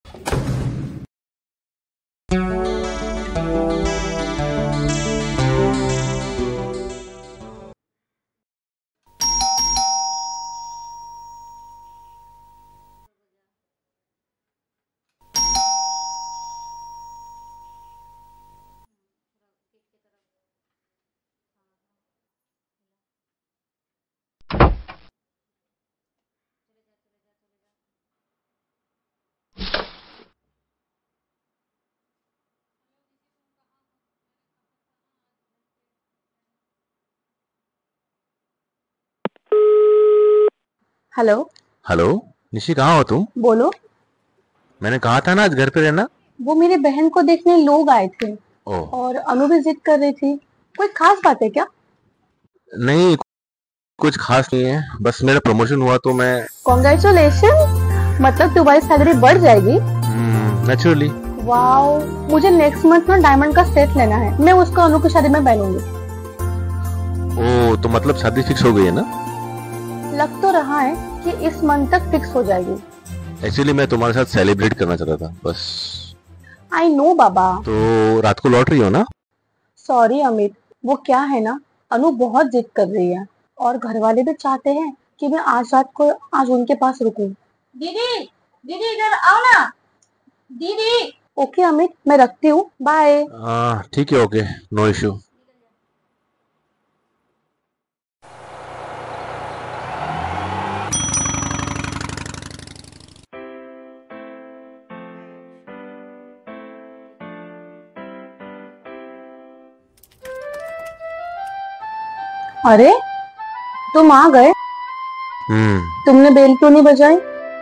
Hello. Hello. Nishi, कहाँ हो तुम? बोलो। मैंने कहा था ना आज घर पे रहना। वो मेरी बहन को देखने लोग आए थे ओह। और अनु भी जिद कर रही थी। कोई खास बात है क्या? नहीं, कुछ खास नहीं है, बस मेरा प्रमोशन हुआ तो मैं कॉन्ग्रेचुलेशन। मतलब तुम्हारी सैलरी बढ़ जाएगी? नेचुरली। वाओ। मुझे नेक्स्ट मंथ में डायमंड का सेट लेना है। मैं उसको अनु की शादी में पहनूंगी। ओह, तो मतलब शादी फिक्स हो गई है ना? लग तो रहा है कि इस मंथ तक फिक्स हो जाएगी। एक्चुअली मैं तुम्हारे साथ सेलिब्रेट करना चाहता था बस। आई नो बाबा। तो रात को लौट रही हो ना? सॉरी अमित, वो क्या है ना, अनु बहुत जिद कर रही है और घर वाले भी चाहते हैं कि मैं आज रात को आज उनके पास रुकूं। दीदी, दीदी इधर आओ ना। दीदी। ओके अमित, मैं रखती हूँ, बाय। ठीक है, ओके, नो इश्यू। अरे, तुम आ गए। हम्म। तुमने बेल क्यों नहीं बजाई?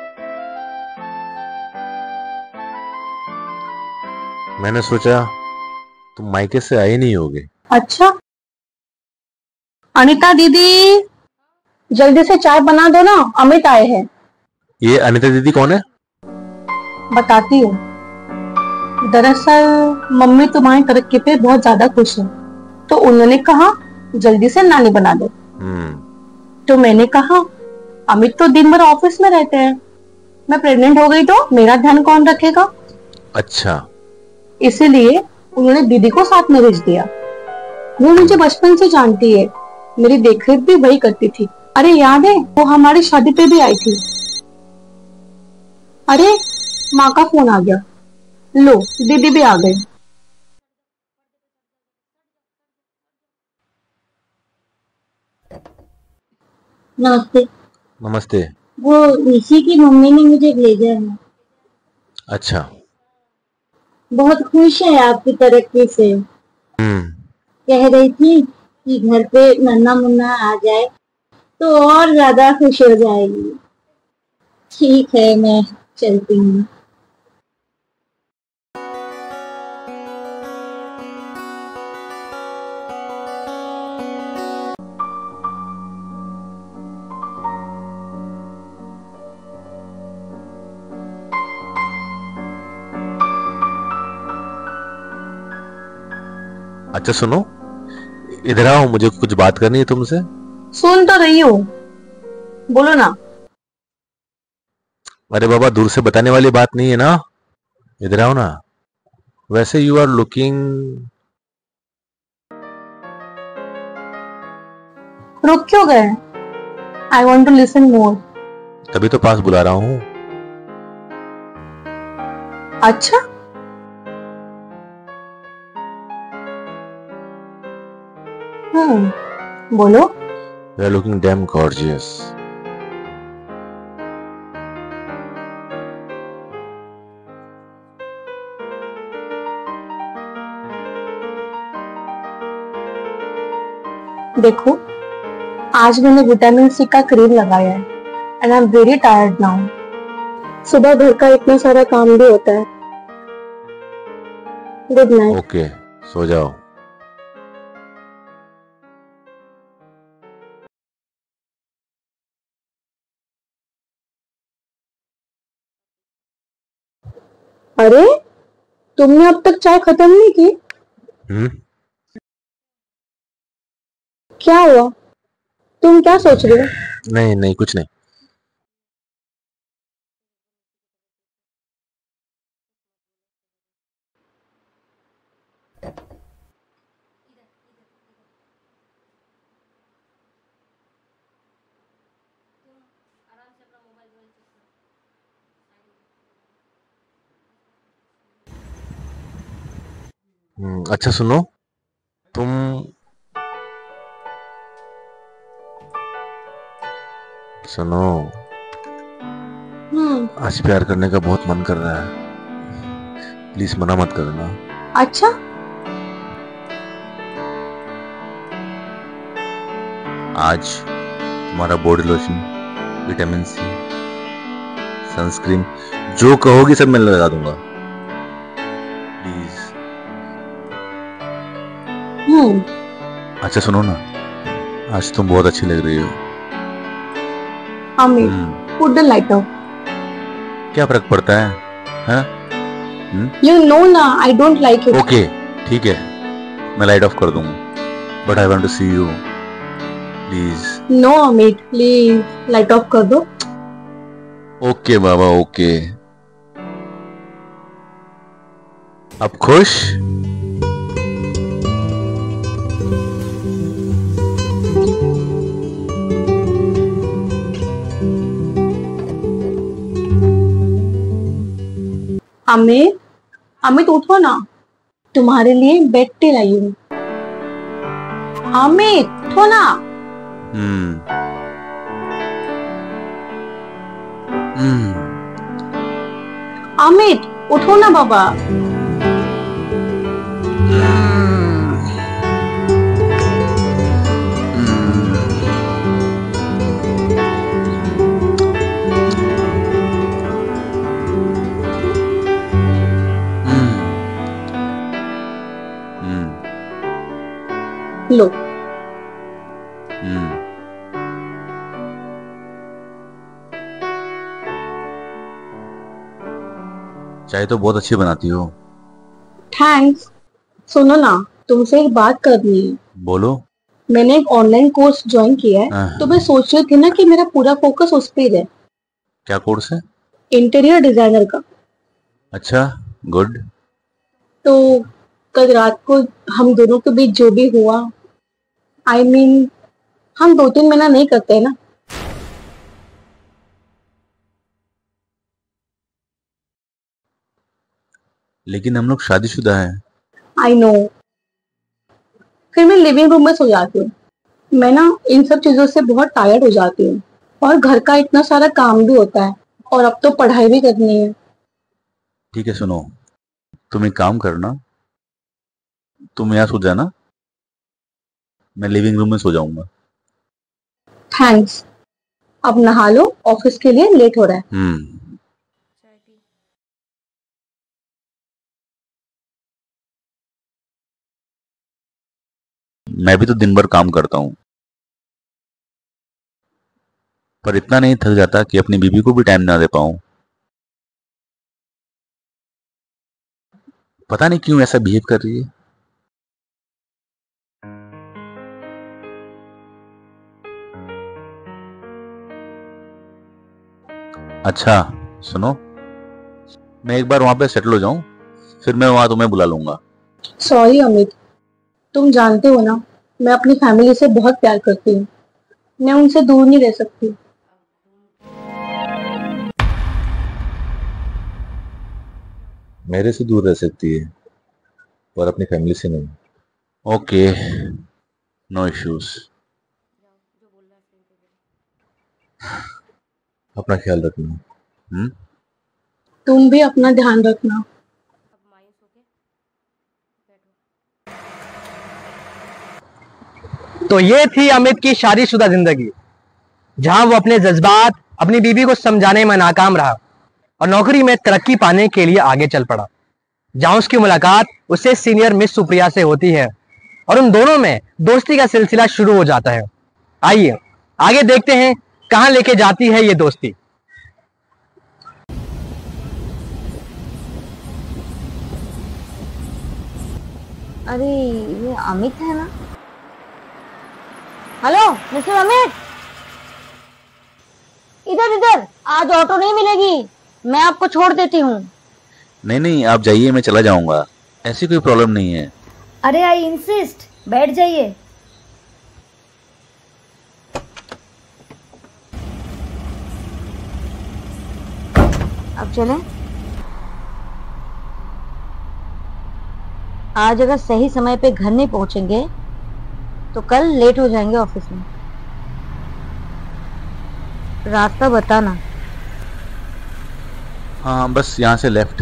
मैंने सोचा तुम मायके से आए नहीं होगे। अच्छा। अनिता दीदी, जल्दी से चाय बना दो ना, अमित आए हैं। ये अनिता दीदी कौन है? बताती हूँ। दरअसल मम्मी तुम्हारी तरक्की पे बहुत ज्यादा खुश है, तो उन्होंने कहा जल्दी से नानी बना दो। हम्म। तो मैंने कहा अमित तो दिन भर ऑफिस में रहते हैं, मैं प्रेग्नेंट हो गई तो मेरा ध्यान कौन रखेगा? अच्छा। इसीलिए उन्होंने दीदी को साथ में भेज दिया। वो मुझे बचपन से जानती है, मेरी देखरेख भी वही करती थी। अरे याद है, वो हमारी शादी पे भी आई थी। अरे, माँ का फोन आ गया। लो, दीदी भी आ गई। नमस्ते। नमस्ते। वो ऋषि की मम्मी ने मुझे भेजा है। अच्छा। बहुत खुश है आपकी तरक्की से। हम्म। कह रही थी कि घर पे नन्ना मुन्ना आ जाए तो और ज्यादा खुश हो जाएगी। ठीक है, मैं चलती हूँ। अच्छा सुनो, इधर आओ, मुझे कुछ बात करनी है तुमसे। सुन तो रही हूँ, बोलो ना। अरे बाबा, दूर से बताने वाली बात नहीं है ना, इधर आओ ना। वैसे यू आर लुकिंग। रुक क्यों गए? I want to listen more. तभी तो पास बुला रहा हूँ। अच्छा। बोलो। You are looking damn gorgeous. देखो, आज मैंने विटामिन सी का क्रीम लगाया है and I am very tired now. सुबह घर का इतना सारा काम भी होता है। Good night. ओके, सो जाओ। अरे, तुमने अब तक चाय खत्म नहीं की? हम्म। क्या हुआ? तुम क्या सोच रहे हो? नहीं नहीं, कुछ नहीं। अच्छा सुनो, तुम सुनो, हम्म। आज प्यार करने का बहुत मन कर रहा है, प्लीज मना मत करना। अच्छा। आज तुम्हारा body lotion, vitamin C, sunscreen, जो कहोगी सब मैं लगा दूंगा, प्लीज। हम्म। अच्छा सुनो ना, आज तुम बहुत अच्छी लग रही हो। Amit, hmm. Put the light off. क्या फर्क पड़ता है, हाँ? यू नो ना, I don't like it. Okay, ठीक है, मैं लाइट ऑफ कर दूंगा, but I want to see you, please. No Amit, please light off कर दो। ओके बाबा, ओके। अब खुश? अमित, अमित उठो ना, तुम्हारे लिए बेड टी लाई हूँ। अमित उठो ना। हम्म। हम्म। अमित उठो ना बाबा। लो। चाय तो बहुत अच्छी बनाती हो। थैंक्स। सुनो ना, तुमसे एक बात करनी है। बोलो। मैंने एक ऑनलाइन कोर्स ज्वाइन किया है, तो मैं सोच रही थी ना कि मेरा पूरा फोकस उस पे रहे। क्या कोर्स है? इंटीरियर डिजाइनर का। अच्छा, गुड। तो कल रात को हम दोनों के बीच जो भी हुआ, आई मीन, हम 2-3 महीना नहीं करते ना। लेकिन हम लोग शादीशुदा हैं। I know. फिर मैं लिविंग रूम में सो जाती हूँ। मैं ना इन सब चीजों से बहुत टायर्ड हो जाती हूँ, और घर का इतना सारा काम भी होता है, और अब तो पढ़ाई भी करनी है। ठीक है सुनो, तुम एक काम करना, तुम यहाँ सो जाना, मैं लिविंग रूम में सो जाऊंगा। थैंक्स। अब नहा लो, ऑफिस के लिए लेट हो रहा है। मैं भी तो दिन भर काम करता हूँ, पर इतना नहीं थक जाता कि अपनी बीवी को भी टाइम ना दे पाऊं। पता नहीं क्यों ऐसा बिहेव कर रही है। अच्छा सुनो, मैं एक बार वहां पे सेटल हो जाऊं, फिर मैं वहां तुम्हें बुला लूंगा। सॉरी अमित, तुम जानते हो ना, मैं अपनी फैमिली से बहुत प्यार करती हूँ। मैं उनसे दूर नहीं रह सकती। मेरे से दूर रह सकती है, पर अपनी फैमिली से नहीं। Okay, no issues. अपना ख्याल रखना। तुम भी अपना ध्यान रखना। तो ये थी अमित की शादीशुदा जिंदगी, जहां वो अपने जज्बात, अपनी बीवी को समझाने में नाकाम रहा और नौकरी में तरक्की पाने के लिए आगे चल पड़ा। जहां उसकी मुलाकात उससे सीनियर मिस सुप्रिया से होती है और उन दोनों में दोस्ती का सिलसिला शुरू हो जाता है। आइए आगे देखते हैं कहां लेके जाती है ये दोस्ती। अरे ये अमित है ना। हेलो मिस्टर अमित, इधर इधर, आज ऑटो नहीं मिलेगी, मैं आपको छोड़ देती हूँ। नहीं नहीं, आप जाइए, मैं चला जाऊंगा, ऐसी कोई प्रॉब्लम नहीं है। अरे आई इंसिस्ट, बैठ जाइए। अब चलें। आज अगर सही समय पे घर नहीं पहुंचेंगे तो कल लेट हो जाएंगे ऑफिस में। रास्ता बताना। हाँ, बस यहाँ से लेफ्ट।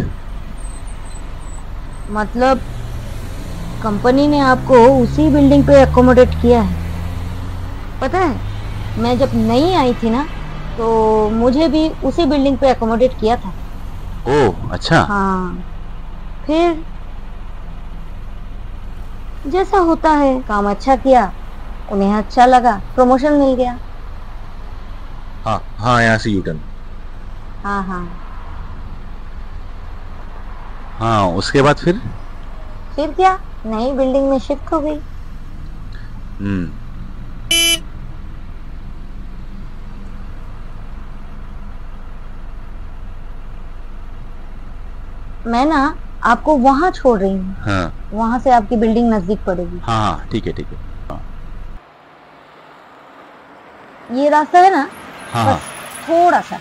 मतलब कंपनी ने आपको उसी बिल्डिंग पे अकोमोडेट किया है। पता है, मैं जब नई आई थी ना तो मुझे भी उसी बिल्डिंग पे अकोमोडेट किया था। ओह अच्छा। हाँ, फिर जैसा होता है, काम अच्छा किया, उन्हें अच्छा लगा, प्रमोशन मिल गया। हाँ हाँ, यहाँ से यूटर्न। हाँ हाँ। हाँ, उसके बाद फिर क्या, नई बिल्डिंग में शिफ्ट हो गई। हम्म। मैं ना आपको वहां छोड़ रही हूँ। हाँ वहां से आपकी बिल्डिंग नजदीक पड़ेगी। हाँ हाँ, ठीक है ठीक है। हाँ ये रास्ता है ना, हाँ हाँ। बस थोड़ा सा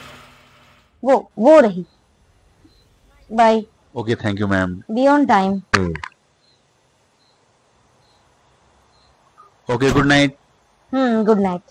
वो रही। Bye. Okay, thank you ma'am. Be on time. Okay, good night. Good night.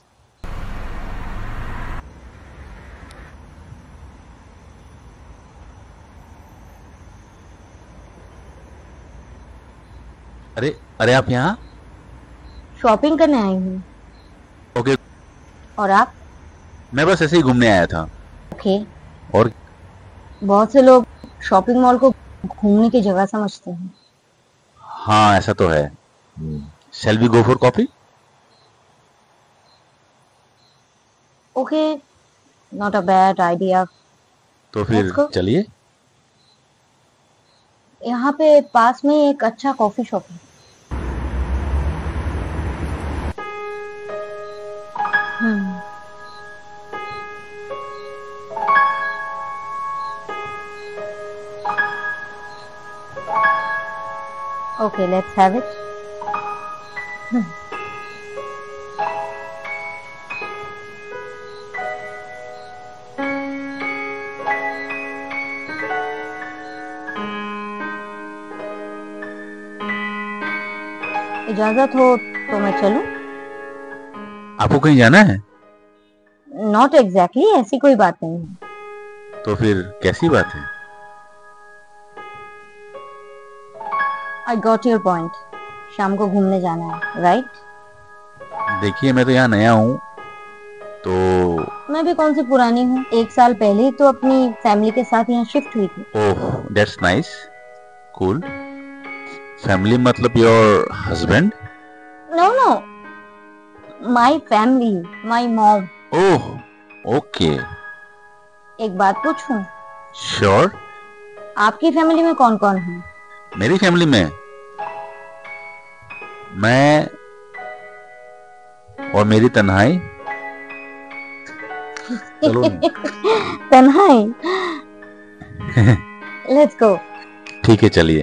अरे अरे, आप यहाँ? शॉपिंग करने आई हूँ। ओके। और आप? मैं बस ऐसे ही घूमने आया था। ओके। और बहुत से लोग शॉपिंग मॉल को घूमने की जगह समझते हैं। हाँ, ऐसा तो है। Shall we go for coffee? Okay, not a bad idea. तो फिर Let's go. चलिए। यहाँ पे पास में ही एक अच्छा कॉफी शॉप है। Okay, let's have it. इजाजत हो तो मैं चलूं? आपको कहीं जाना है? नॉट एग्जैक्टली, ऐसी कोई बात नहीं है। तो फिर कैसी बात है? I got your point. शाम को घूमने जाना है, राइट? देखिए, मैं तो यहाँ नया हूँ, तो मैं भी कौन सी पुरानी हूँ, 1 साल पहले ही तो अपनी फैमिली के साथ यहाँ शिफ्ट हुई थी। Oh, that's nice, cool. Family मतलब your husband? No no, my family, my mom. Oh, okay. एक बात पूछूं? श्योर। आपकी फैमिली में कौन कौन है? मेरी फैमिली में मैं और मेरी तन्हाई। चलो ना। तन्हाई। Let's go. ठीक है, चलिए।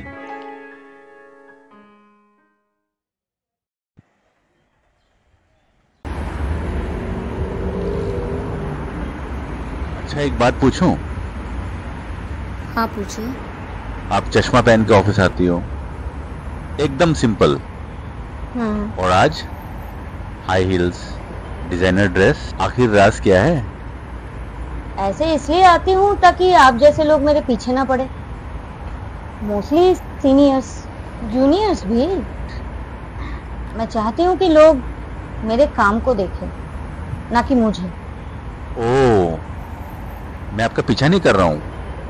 अच्छा, एक बात पूछूं? हाँ पूछिए। आप चश्मा पहन के ऑफिस आती हो, एकदम सिंपल, और आज हाई हील्स, डिजाइनर ड्रेस। आखिर राज क्या है? ऐसे इसलिए आती हूँ ताकि आप जैसे लोग मेरे पीछे ना पड़े। मोस्टली सीनियर्स, जूनियर्स भी। मैं चाहती हूँ कि लोग मेरे काम को देखें, ना कि मुझे। ओह, मैं आपका पीछा नहीं कर रहा हूँ।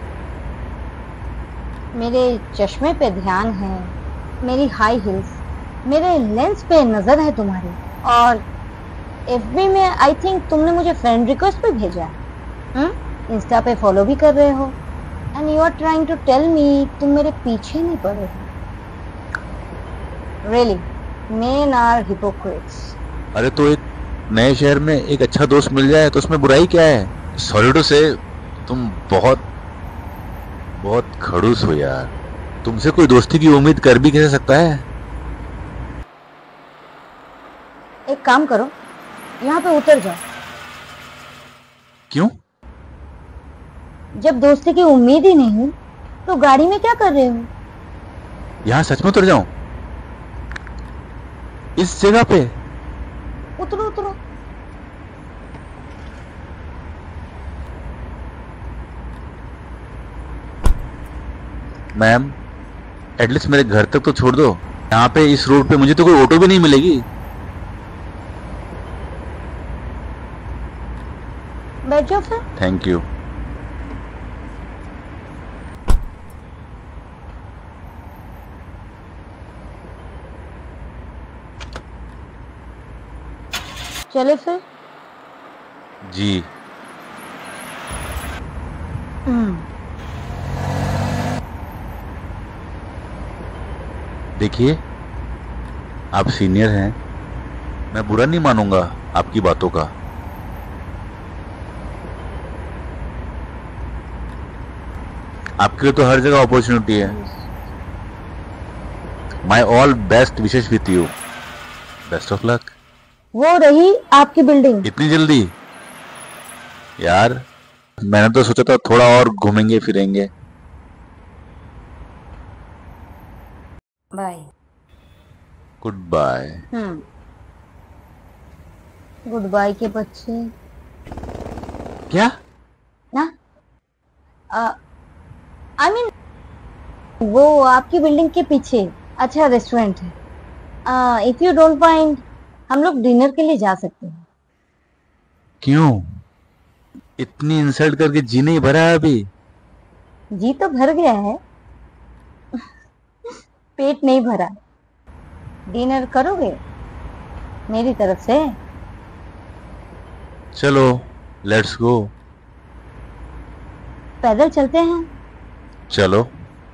मेरे चश्मे पे ध्यान है, मेरी हाई हील्स, मेरे लेंस पे नजर है तुम्हारी। और एफबी में आई थिंक तुमने मुझे फ्रेंड रिक्वेस्ट पे भेजा है। इंस्टा पे फॉलो भी कर रहे हो, and you are trying to tell me तुम मेरे पीछे नहीं पड़े हो। Really, men are hypocrites. अरे, तो एक नए शहर में एक अच्छा दोस्त मिल जाए तो उसमें बुराई क्या है? सॉरी टू से, तुम बहुत बहुत खड़ूस हो यार। तुमसे कोई दोस्ती की उम्मीद कर भी कैसे सकता है? एक काम करो, यहाँ पे उतर जाओ। क्यों? जब दोस्ती की उम्मीद ही नहीं तो गाड़ी में क्या कर रहे हो? यहाँ सच में उतर जाऊं? इस जगह पे? उतरो उतरो। मैम, एटलीस्ट मेरे घर तक तो छोड़ दो। यहाँ पे इस रोड पे मुझे तो कोई ऑटो भी नहीं मिलेगी। बैठ जाओ फिर। Thank you. चले फिर। जी। हम्म। देखिए, आप सीनियर हैं, मैं बुरा नहीं मानूंगा आपकी बातों का। आपके लिए तो हर जगह अपॉर्चुनिटी है। My all best wishes with you. Best of luck. वो रही आपकी बिल्डिंग। इतनी जल्दी? यार, मैंने तो सोचा था थोड़ा और घूमेंगे फिरेंगे। Bye. Good bye. Good bye के बच्चे। क्या? ना आई मीन वो आपकी बिल्डिंग के पीछे अच्छा रेस्टोरेंट है। इफ यू डोंट माइंड हम लोग डिनर के लिए जा सकते हैं। क्यों? इतनी इंसल्ट करके जी नहीं भरा है अभी? जी तो भर गया है, पेट नहीं भरा। डिनर करोगे मेरी तरफ से? चलो, लेट्स गो। पैदल चलते हैं। चलो।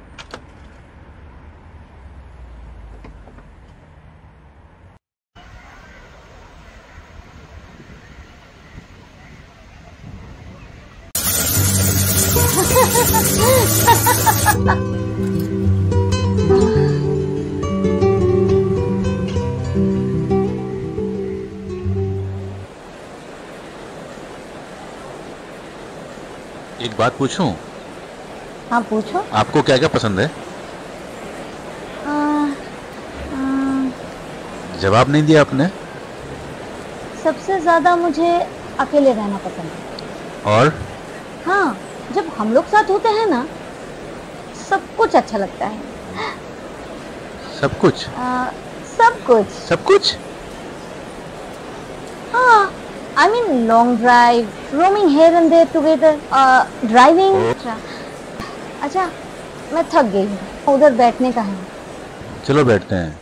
एक बात पूछूं? हाँ पूछो। आपको क्या क्या पसंद है? आ, आ, जवाब नहीं दिया आपने। सबसे ज्यादा मुझे अकेले रहना पसंद है। और? हाँ, जब हम लोग साथ होते हैं ना सब कुछ अच्छा लगता है। सब कुछ? सब कुछ। सब कुछ? हाँ, I mean long drive, roaming here and there together, driving. अच्छा, मैं थक गई हूँ, उधर बैठने का है। चलो बैठते हैं।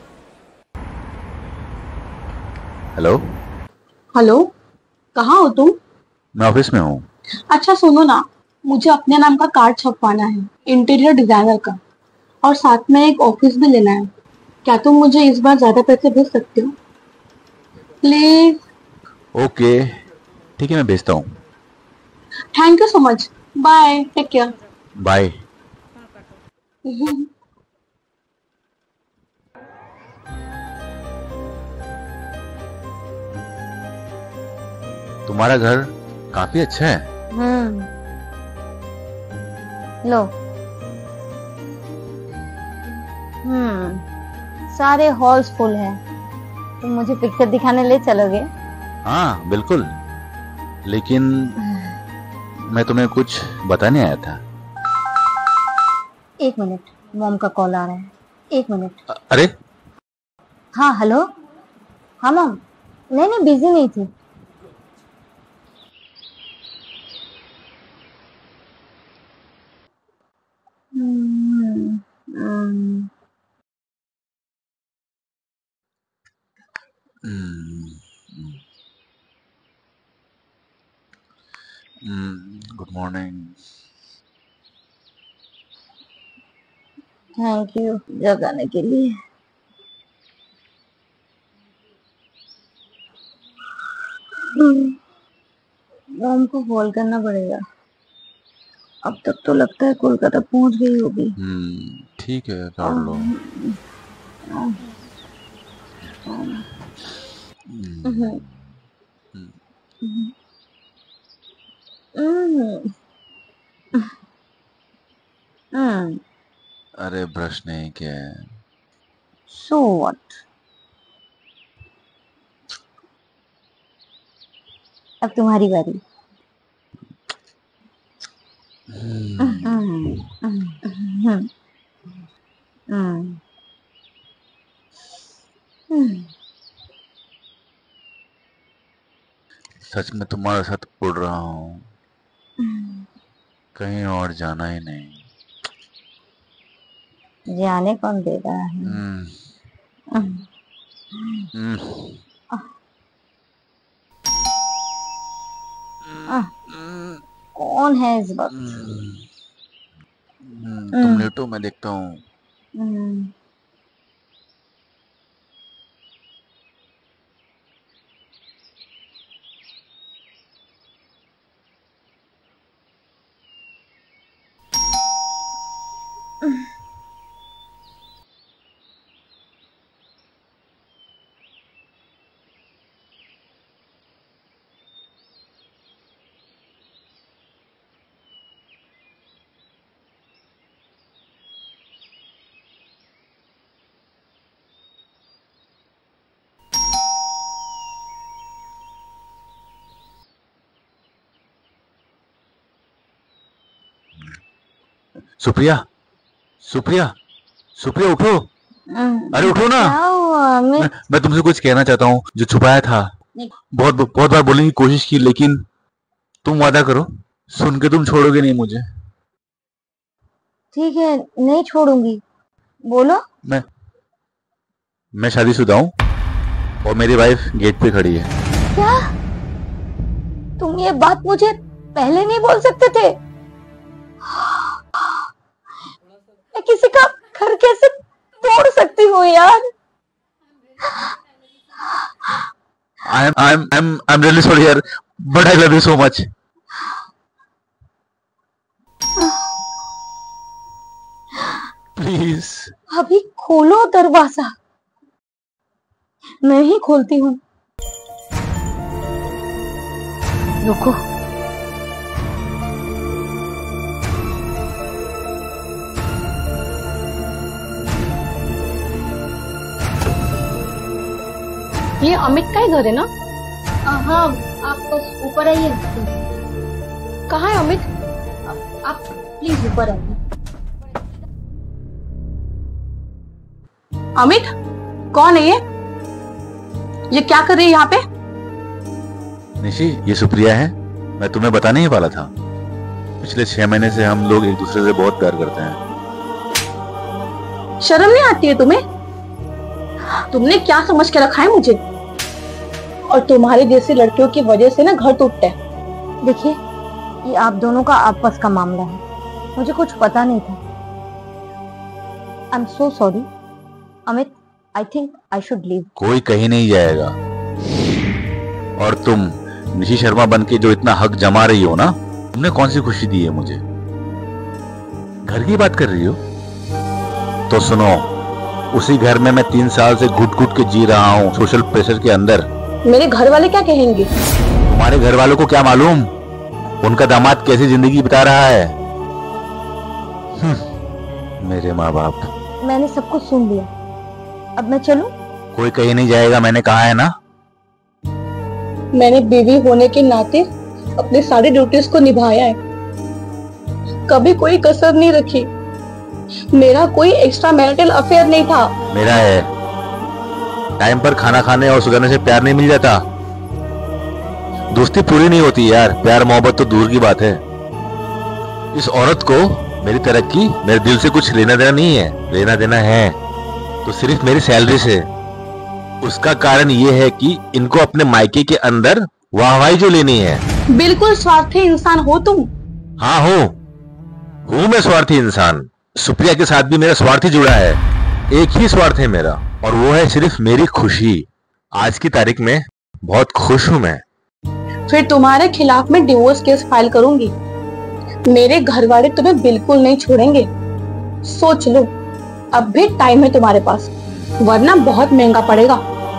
हेलो। हेलो, कहाँ हो तुम? मैं ऑफिस में हूँ। अच्छा सुनो ना, मुझे अपने नाम का कार्ड छपवाना है, इंटीरियर डिजाइनर का, और साथ में एक ऑफिस भी लेना है। क्या तुम मुझे इस बार ज्यादा पैसे भेज सकते हो प्लीज? ओके, ठीक है, मैं भेजता हूँ। Thank you so much. Bye, take care. Bye. तुम्हारा घर काफी अच्छा है। लो। सारे हॉल्स फुल हैं। तुम मुझे पिक्चर दिखाने ले चलोगे? हाँ बिल्कुल, लेकिन मैं तुम्हें कुछ बताने आया था। एक मिनट, मॉम का कॉल आ रहा है। एक मिनट। अरे हाँ हेलो। हाँ मॉम। नहीं नहीं, बिजी नहीं थी। Good morning. थैंक यू जगाने के लिए। मॉम को कॉल करना पड़ेगा। अब तक तो लगता है कोलकाता पहुंच गई होगी। ठीक है, कर लो। अरे ब्रश नहीं किया है। So what? अब तुम्हारी बारी। सच में तुम्हारे साथ उड़ रहा हूँ, कहीं और जाना ही नहीं। जाने कौन दे रहा है? कौन है इस वक्त? तुम लेटो, मैं देखता हूँ। सुप्रिया, सुप्रिया, सुप्रिया उठो। अरे उठो ना। क्या हुआ? मैं तुमसे कुछ कहना चाहता हूँ जो छुपाया था। बहुत बहुत बार बोलने की कोशिश की, लेकिन तुम वादा करो, सुन के तुम छोड़ोगे नहीं मुझे। ठीक है, नहीं छोड़ूंगी। बोलो। मैं शादीशुदा हूँ और मेरी वाइफ गेट पे खड़ी है। क्या? तुम ये बात मुझे पहले नहीं बोल सकते थे? मैं किसी का घर कैसे तोड़ सकती हूँ यार? I'm really sorry यार, but I love you so much. Please. अभी खोलो दरवाजा। मैं ही खोलती हूँ। रुको। ये अमित का ही घर है ना? हाँ, आप बस ऊपर आइए। कहाँ है अमित? आप प्लीज ऊपर आइए। अमित, कौन है ये? क्या कर रही है यहाँ पे? निशी, ये सुप्रिया है। मैं तुम्हें बताने ही वाला था। पिछले 6 महीने से हम लोग एक दूसरे से बहुत प्यार करते हैं। शर्म नहीं आती है तुम्हें? तुमने क्या समझ के रखा है मुझे? और तुम्हारे जैसी लड़कियों की वजह से ना घर टूटता है। देखिए, ये आप दोनों का आपस का मामला है, मुझे कुछ पता नहीं था। I am so sorry Amit, I think I should leave. कोई कहीं नहीं जाएगा। और तुम निशी शर्मा बन के जो इतना हक जमा रही हो ना, तुमने कौन सी खुशी दी है मुझे? घर की बात कर रही हो? तो सुनो, उसी घर में मैं 3 साल से घुट घुट के जी रहा हूँ, सोशल प्रेशर के अंदर। मेरे घर वाले क्या कहेंगे? तुम्हारे घर वालों को क्या मालूम उनका दामाद कैसी जिंदगी बिता रहा है। मेरे माँ बाप। मैंने सब कुछ सुन लिया, अब मैं चलूं? कोई कहीं नहीं जाएगा, मैंने कहा है ना। मैंने बीवी होने के नाते अपनी सारी ड्यूटीज को निभाया है, कभी कोई कसर नहीं रखी। मेरा कोई एक्स्ट्रा मैरिटल अफेयर नहीं था। मेरा है। टाइम पर खाना खाने और सुधारने से प्यार नहीं मिल जाता। दोस्ती पूरी नहीं होती यार, प्यार मोहब्बत तो दूर की बात है। इस औरत को मेरी तरक्की, मेरे दिल से कुछ लेना देना नहीं है। लेना देना है तो सिर्फ मेरी सैलरी से। उसका कारण ये है कि इनको अपने मायके के अंदर वाहवाही जो लेनी है। बिल्कुल स्वार्थी इंसान हो तुम। हाँ हूँ मैं स्वार्थी इंसान। सुप्रिया के साथ भी मेरा स्वार्थ ही जुड़ा है। एक ही स्वार्थ है मेरा, और वो है सिर्फ मेरी खुशी। आज की तारीख में बहुत खुश हूं मैं। फिर तुम्हारे खिलाफ मैं डिवोर्स केस फाइल करूंगी। मेरे घर वाले तुम्हें बिल्कुल नहीं छोड़ेंगे। सोच लो, अब भी टाइम है तुम्हारे पास, वरना बहुत महंगा पड़ेगा।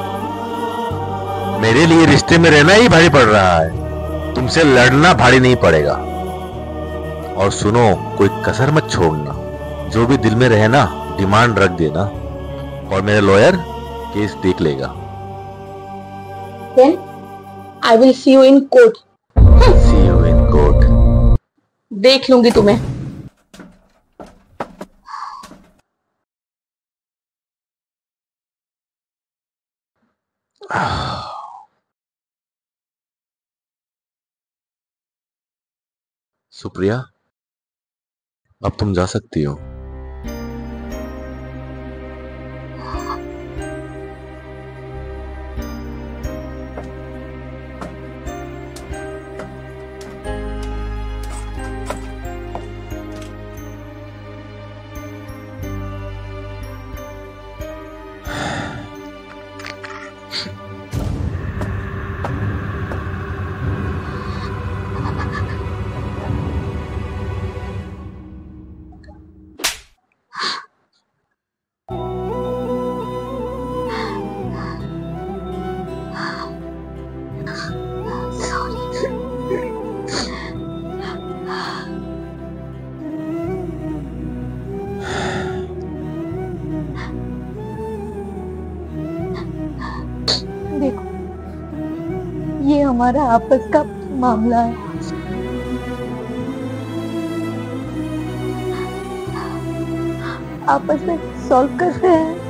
मेरे लिए रिश्ते में रहना ही भारी पड़ रहा है, तुमसे लड़ना भारी नहीं पड़ेगा। और सुनो, कोई कसर मत छोड़ना। जो भी दिल में रहे ना डिमांड रख देना और मेरा लॉयर केस देख लेगा। Then I will see you in court. See you in court. देख लूंगी तुम्हें। सुप्रिया, अब तुम जा सकती हो। देखो, ये हमारा आपस का मामला है। आपस में सॉल्व करते हैं।